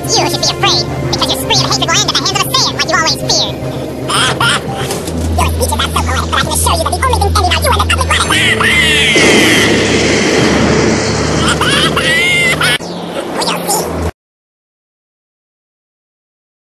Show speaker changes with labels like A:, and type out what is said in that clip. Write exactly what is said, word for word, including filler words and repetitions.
A: You should be afraid, because your spree of hatred will end at the hands of a Saiyan, like you always feared.